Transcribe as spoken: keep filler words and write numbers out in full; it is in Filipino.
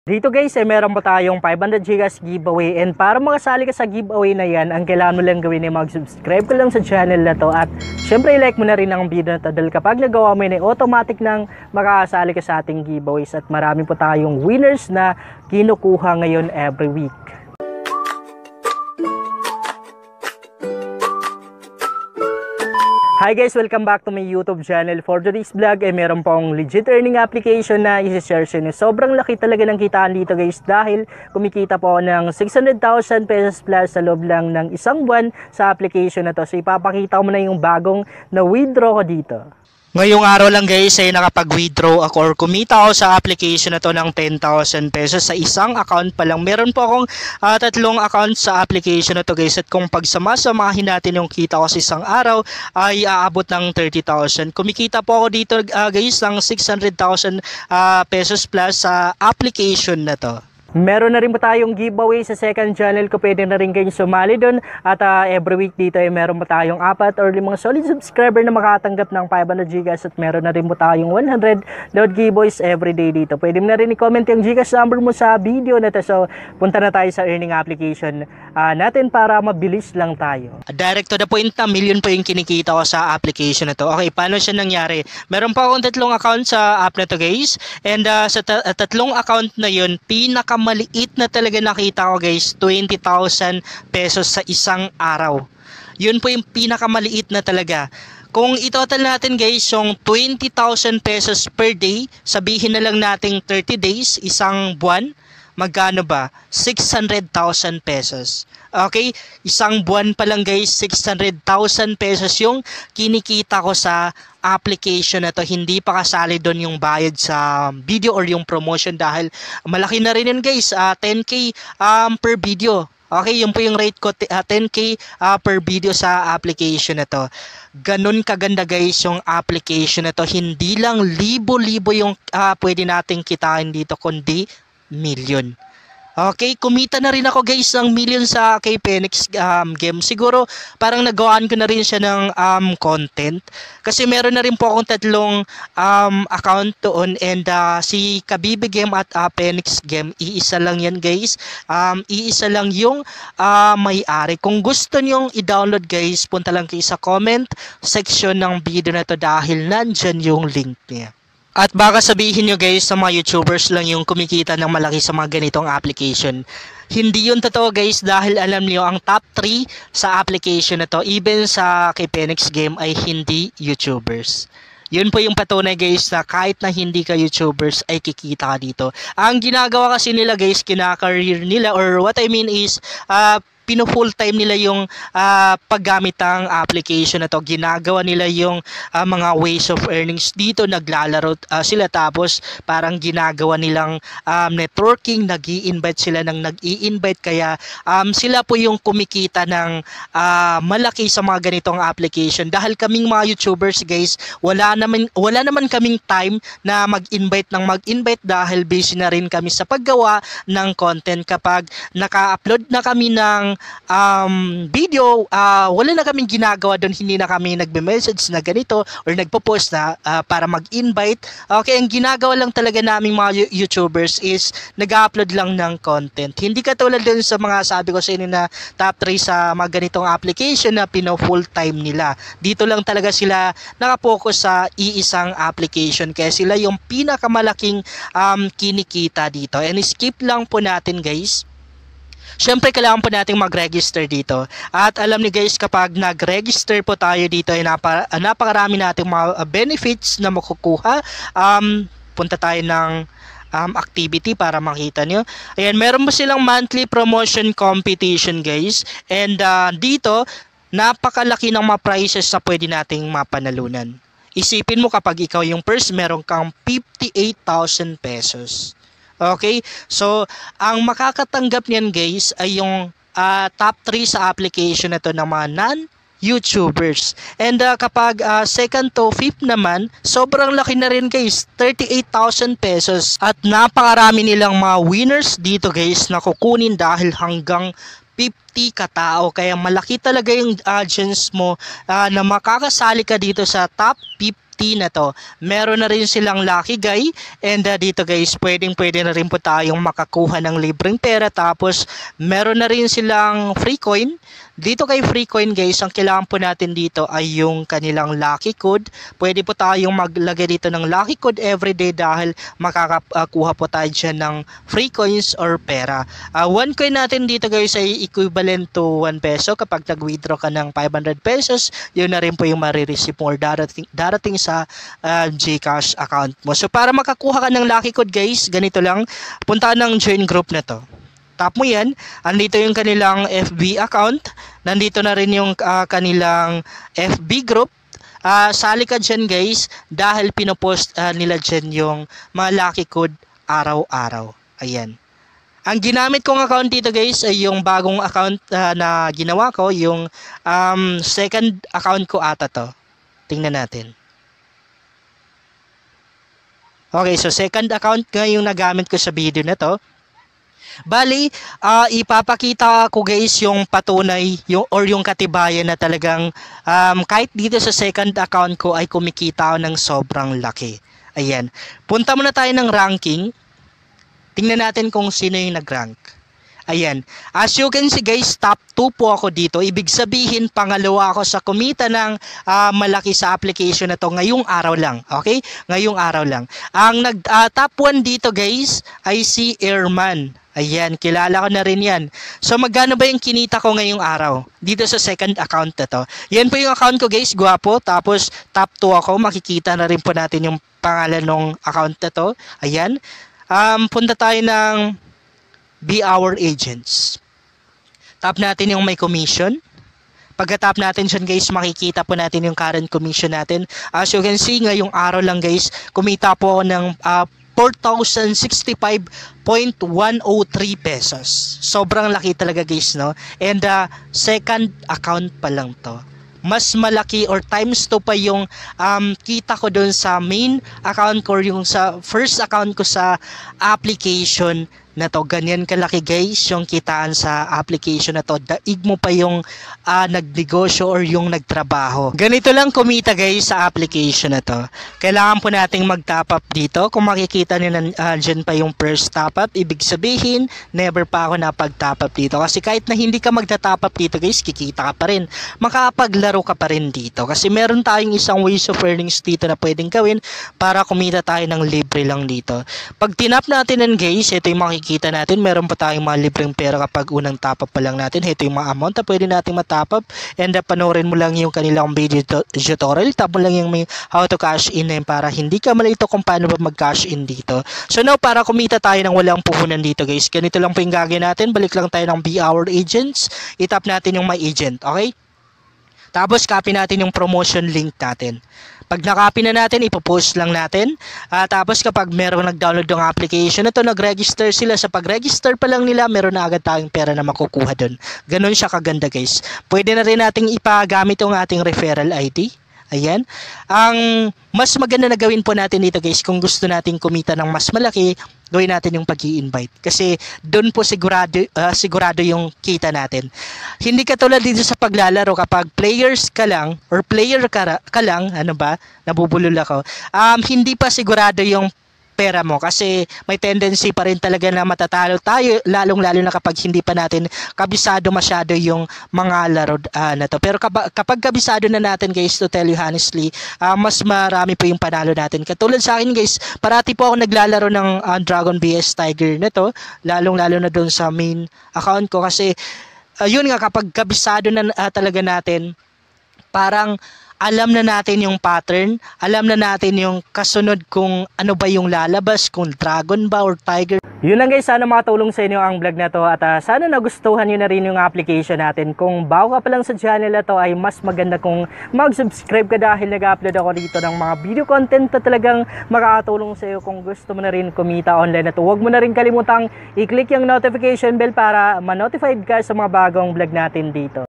Dito guys, eh, meron pa tayong five hundred gigas giveaway, and para makasali ka sa giveaway na yan, ang kailangan mo lang gawin ay mag-subscribe ka lang sa channel na to, at syempre i-like mo na rin ang video na to dahil kapag nagawa mo yun, automatic nang makakasali ka sa ating giveaways, at marami po tayong winners na kinukuha ngayon every week. Hi guys! Welcome back to my YouTube channel. For today's vlog ay eh, meron pong legit earning application na isi-share sa inyo. Sobrang laki talaga ng kitaan dito guys dahil kumikita po ng six hundred thousand pesos plus sa loob lang ng isang buwan sa application na to. So ipapakita ko muna yung bagong na withdraw ko dito. Ngayong araw lang guys ay nakapag-withdraw ako or kumita ako sa application na to ng ten thousand pesos sa isang account pa lang. Meron po akong uh, tatlong account sa application na to guys, at kung pagsama-samahin natin yung kita ko sa isang araw ay aabot ng thirty thousand. Kumikita po ako dito uh, guys ng six hundred thousand uh, pesos plus sa application na to. Meron na rin po tayong giveaway sa second channel ko. Pwede na rin kayo sumali doon. At uh, every week dito ay meron po tayong apat or limang solid subscriber na makatanggap ng five hundred gigas. At meron na rin po tayong one hundred load giveaways every day dito. Pwede mo na rin i-comment yung Gcash number mo sa video na to. So punta na tayo sa earning application uh, natin para mabilis lang tayo. Direct to the point na million po yung kinikita ko sa application na to. Okay, paano siya nangyari? Meron pa akong tatlong account sa app na to guys. And uh, sa ta tatlong account na yun, pinaka maliit na talaga nakita ko guys, twenty thousand pesos sa isang araw. Yun po yung pinakamaliit na talaga. Kung itotal natin guys, yung twenty thousand pesos per day, sabihin na lang nating thirty days, isang buwan, magkano ba? six hundred thousand pesos. Okay? Isang buwan pa lang guys, six hundred thousand pesos yung kinikita ko sa application na to. Hindi pa kasali doon yung bayad sa video or yung promotion dahil malaki na rin yan guys, uh, ten K um, per video. Okay, yun po yung rate ko, uh, ten K uh, per video sa application na to. Ganun kaganda guys yung application na to. Hindi lang libo-libo yung uh, pwede nating kitain dito, kundi million. Okay, kumita na rin ako guys ng million sa kay Phoenix um, game. Siguro parang nagawaan ko na rin siya ng um, content. Kasi meron na rin po akong tatlong um, account doon, and uh, si Kabibi Game at uh, Phoenix Game, iisa lang yan guys. Um, iisa lang yung uh, may-ari. Kung gusto nyong i-download guys, punta lang kayo sa comment section ng video na to dahil nandyan yung link niya. At baka sabihin nyo guys, sa mga YouTubers lang yung kumikita ng malaki sa mga ganitong application. Hindi yun totoo guys, dahil alam niyo ang top three sa application na to, even sa kay Phoenix Game, ay hindi YouTubers. Yun po yung patunay guys na kahit na hindi ka YouTubers ay kikita ka dito. Ang ginagawa kasi nila guys, kinakareer nila, or what I mean is, uh, pino-full time nila yung uh, paggamit ng application na to. Ginagawa nila yung uh, mga ways of earnings dito. Naglalaro uh, sila, tapos parang ginagawa nilang um, networking, nag-i-invite sila ng nag-i-invite, kaya um, sila po yung kumikita ng uh, malaki sa mga ganitong application. Dahil kaming mga YouTubers guys, wala naman, wala naman kaming time na mag-invite ng mag-invite dahil busy na rin kami sa paggawa ng content. Kapag naka-upload na kami ng um, video, uh, wala na kaming ginagawa doon, hindi na kami nagbe-message na ganito or nagpo-post na uh, para mag-invite. Okay, ang ginagawa lang talaga naming mga YouTubers is nag-upload lang ng content. Hindi katulad doon sa mga sabi ko sa inyo na top three sa mga ganitong application na pino-full time nila. Dito lang talaga sila nakapokus sa iisang application, kaya sila yung pinakamalaking um, kinikita dito. And skip lang po natin guys. Siyempre, kailangan po nating mag-register dito. At alam ni guys, kapag nag-register po tayo dito, ay napa, napakarami nating mga benefits na makukuha. Um, punta tayo ng um, activity para makita nyo. Ayan, meron po silang monthly promotion competition guys. And uh, dito, napakalaki ng mga prizes na pwede nating mapanalunan. Isipin mo, kapag ikaw yung first, meron kang fifty-eight thousand pesos. Okay, so ang makakatanggap niyan guys ay yung uh, top three sa application na to ng mga non-YouTubers. And uh, kapag uh, second to fifth naman, sobrang laki na rin guys, thirty-eight thousand pesos. At napakarami nilang mga winners dito guys na kukunin dahil hanggang fifty katao, kaya malaki talaga yung uh, chance mo uh, na makakasali ka dito sa top fifty fifty na to. Meron na rin silang lucky guy, and uh, dito guys, pwedeng pwede na rin po tayong makakuha ng libreng pera. Tapos meron na rin silang free coin. Dito kay free coin guys, ang kailangan po natin dito ay yung kanilang lucky code. Pwede po tayong maglagay dito ng lucky code everyday dahil makakakuha po tayo dyan ng free coins or pera. Uh, one coin natin dito guys ay equivalent to one peso. Kapag nag-withdraw ka ng five hundred pesos, yun na rin po yung marireceive mo or darating, darating sa uh, GCash account mo. So para makakuha ka ng lucky code guys, ganito lang, punta ng join group na to. Tap mo yan, andito yung kanilang F B account, nandito na rin yung uh, kanilang F B group. Uh, sali ka dyan guys dahil pinopost uh, nila dyan yung mga lucky code araw-araw. Ayan. Ang ginamit kong account dito guys ay yung bagong account uh, na ginawa ko, yung um, second account ko ata to. Tingnan natin. Okay, so second account nga yung nagamit ko sa video na to. Bali, uh, ipapakita ko guys yung patunay yung, or yung katibayan na talagang um, kahit dito sa second account ko ay kumikita ako ng sobrang laki. Ayan. Punta muna tayo ng ranking. Tingnan natin kung sino yung nag-rank. Ayan. As you can see guys, top two po ako dito. Ibig sabihin, pangalawa ako sa kumita ng uh, malaki sa application na to ngayong araw lang. Okay? Ngayong araw lang. Ang nag, uh, top one dito guys ay si Airman. Ayan, kilala ko na rin yan. So magkano ba yung kinita ko ngayong araw? Dito sa second account na to. Yan po yung account ko guys, guwapo. Tapos top two ako, makikita na rin po natin yung pangalan ng account na to. Ayan. Um, punta tayo ng Be Our Agents. Tap natin yung may commission. Pagka-tap natin dyan guys, makikita po natin yung current commission natin. As you can see, ngayong araw lang guys, kumita po ako ng uh, four thousand sixty-five point one zero three pesos. Sobrang laki talaga guys, no? And uh, second account pa lang to. Mas malaki or times two pa yung um, kita ko doon sa main account ko, yung sa first account ko sa application na to. Ganyan kalaki guys yung kitaan sa application na to. Daig mo pa yung uh, nagnegosyo or yung nagtrabaho. Ganito lang kumita guys sa application na to. Kailangan po nating mag-top up dito. Kung makikita nyo na uh, dyan pa yung first top up, ibig sabihin never pa ako napag-top up dito. Kasi kahit na hindi ka magta-top up dito guys, kikita ka pa rin. Makapaglaro ka pa rin dito. Kasi meron tayong isang ways of earnings dito na pwedeng gawin para kumita tayo ng libre lang dito. Pag tinap natin yan guys, ito yung makikita kita natin, meron pa tayong mga libreng pera kapag unang top up pa lang natin. Ito yung mga amount na pwede natin matop up, and uh, panoorin mo lang yung kanilang video tutorial. Tap mo lang yung may how to cash in eh, para hindi ka malito kung paano ba mag cash in dito. So now, para kumita tayo ng walang puhunan dito guys, ganito lang po yung gagawin natin. Balik lang tayo ng Be Our Agents, itap natin yung My Agent, okay? Tapos copy natin yung promotion link natin. Pag nakopy na natin, ipopost lang natin. Uh, tapos kapag meron nag-download ng application na to, nag-register sila. Sa pag-register pa lang nila, meron na agad tayong pera na makukuha doon. Ganon siya kaganda guys. Pwede na rin nating ipagamit yung ating referral I D. Ayan. Ang mas maganda na gawin po natin dito guys, kung gusto nating kumita ng mas malaki, gawin natin yung pag-i-invite. Kasi doon po sigurado, uh, sigurado yung kita natin. Hindi katulad dito sa paglalaro, kapag players ka lang, or player ka, ka lang, ano ba, nabubulol ako, um, hindi pa sigurado yung pera mo kasi may tendency pa rin talaga na matatalo tayo, lalong lalo na kapag hindi pa natin kabisado masyado yung mga laro uh, na to. Pero kapag, kapag kabisado na natin guys, to tell you honestly, uh, mas marami po yung panalo natin. Katulad sa akin guys, parati po ako naglalaro ng uh, Dragon B S Tiger na to, lalong lalo na doon sa main account ko kasi uh, yun nga, kapag kabisado na uh, talaga natin, parang alam na natin yung pattern, alam na natin yung kasunod kung ano ba yung lalabas, kung dragon ba or tiger. Yun lang guys, sana makatulong sa inyo ang vlog na to at uh, sana nagustuhan nyo na rin yung application natin. Kung bago ka pa lang sa channel na to, ay mas maganda kung mag-subscribe ka dahil nag-upload ako dito ng mga video content na talagang makakatulong sa iyo kung gusto mo na rin kumita online na to. Huwag mo na rin kalimutang i-click yung notification bell para ma-notified ka sa mga bagong vlog natin dito.